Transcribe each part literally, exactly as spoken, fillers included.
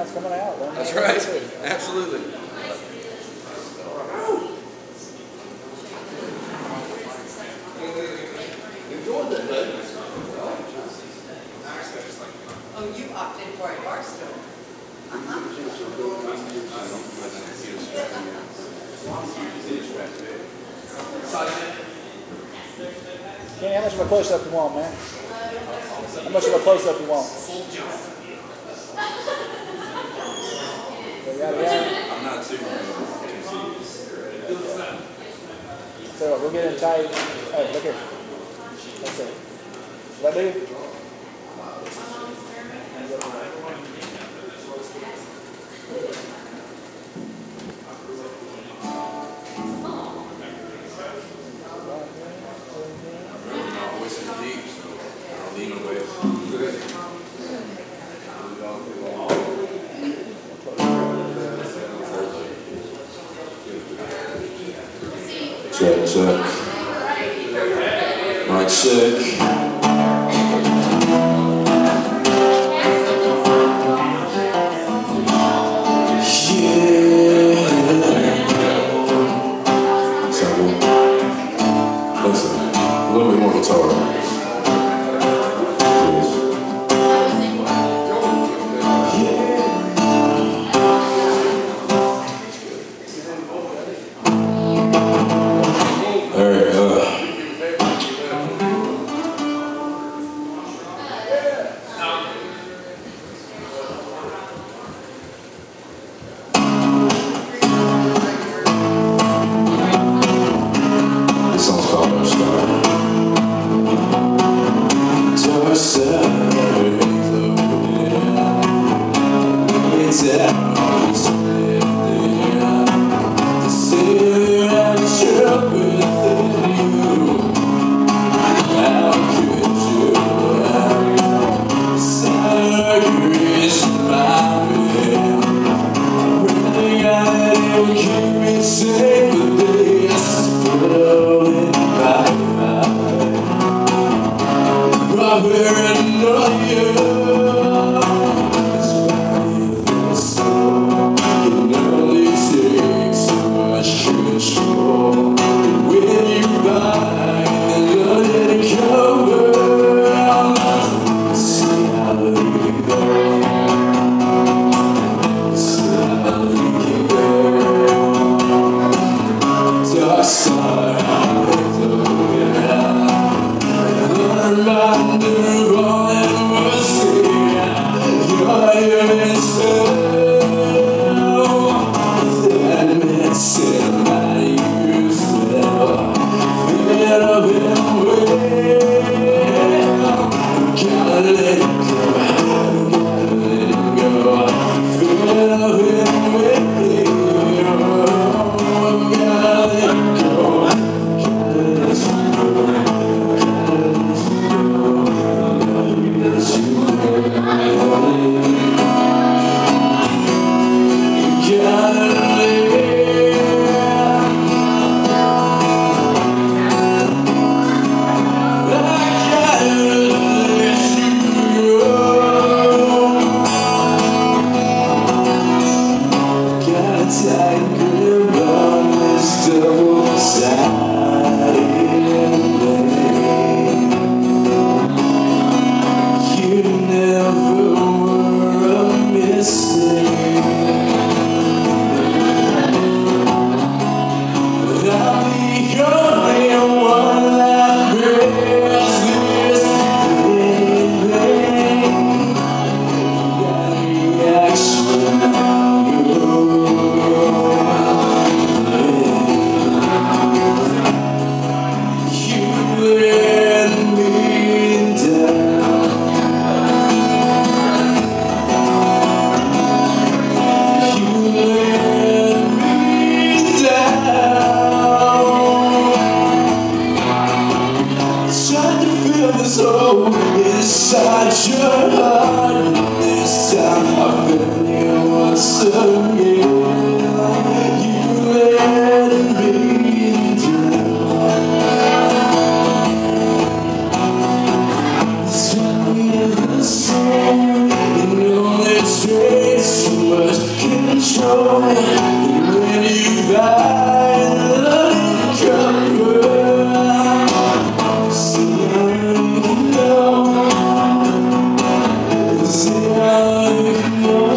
it's coming out. That's right. Absolutely. Oh, you opted for a Barstool. Kenny, how much of a close-up you want, man? How much of a close-up you want? Yada, yada. I'm not too. So we'll get in tight. Hey, look here. That's it. That do? Check, check. Mic check. It's much control when you find the cover. See how you can know. See how you can know.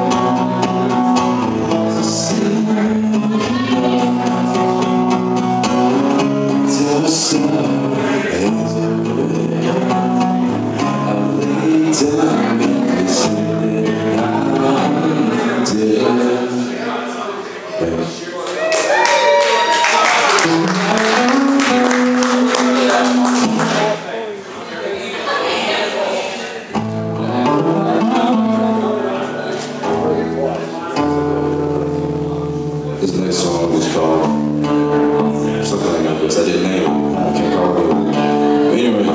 See how you can know. Tell the sun is away. I lay down and listen that I'm dead. This next song is called something like this. I didn't name it. I can't call it. But anyway.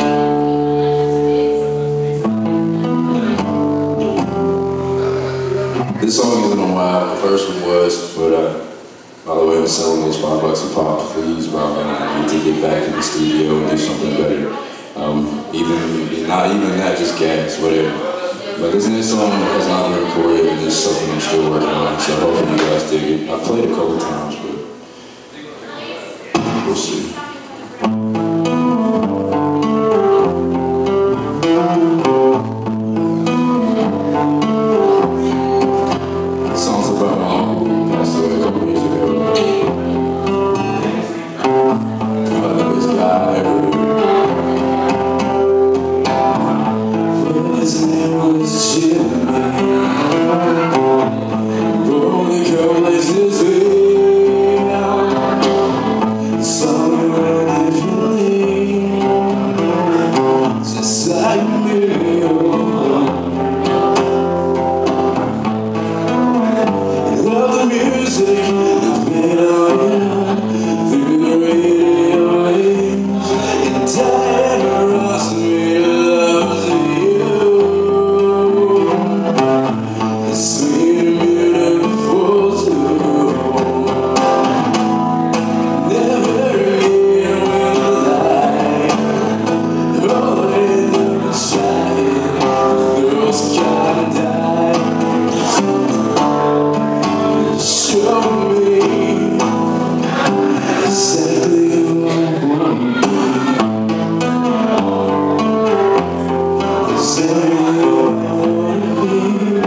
This song isn't on why the first one was, but uh, by the way, I'm selling those five bucks a pop. Please, bro, I need to get back in the studio and do something better. Um, even, not even that, just gas, whatever. But this next song has not been recorded, and it's something I'm still working on, so hopefully you guys dig it. I've played a couple times, but we'll see. This song's about my uncle who passed away a couple years ago. Uh, this guy, his name was Jimmy. Born a couple places way out. Somewhere differently, just like me. He loved the music that's been on through the radio waves. And Diana Ross made love to you. Sweet and beautiful too. Never again will I roll in the side. Girls can't die. Show me exactly what I want. Exactly what I want to be.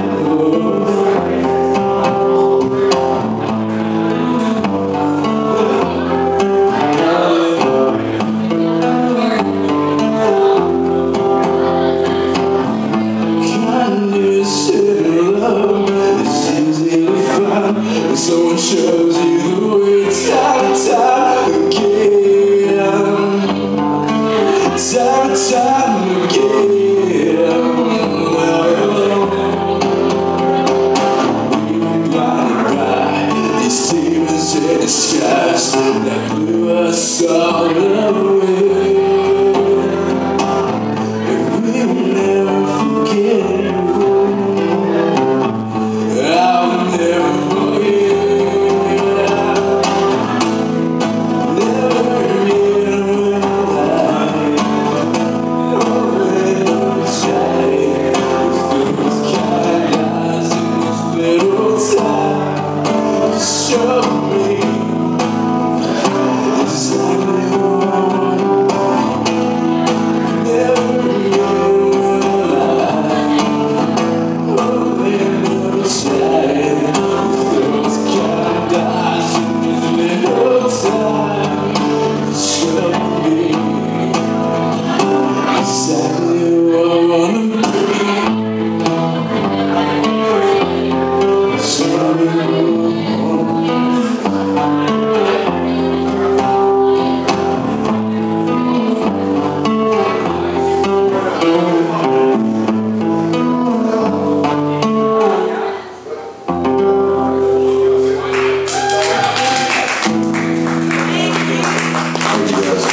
Kindness and love is easy to find when someone shows you the way time and time again. Time and time again. We were blinded by these demons in the skies that blew us all away. We will never forget. I'll never forget. Never again will I roll in the tide with those kind eyes in this little time. Show me exactly what I want. Never again will I roll in the tide with those kind eyes in this little time. Show me exactly what I wanna be. Show me what I Thank you guys.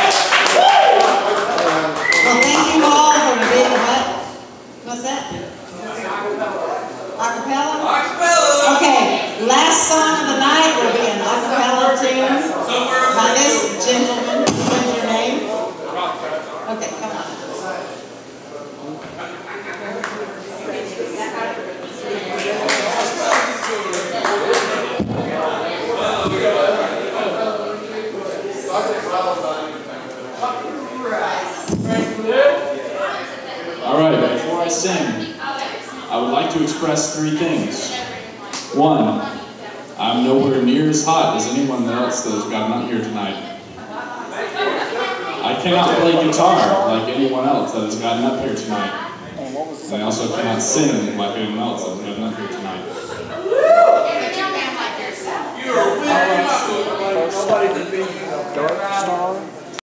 Well, thank you all for being what? What's that? Acapella? Acapella! Okay, last song of the night will be an acapella tune by this gentleman. What's your name? Okay, come on. All right, before I sing, I would like to express three things. One, I'm nowhere near as hot as anyone else that has gotten up here tonight. I cannot play guitar like anyone else that has gotten up here tonight. And I also cannot sing like anyone else that has gotten up here tonight. But you can like yourself. Nobody can be dark star.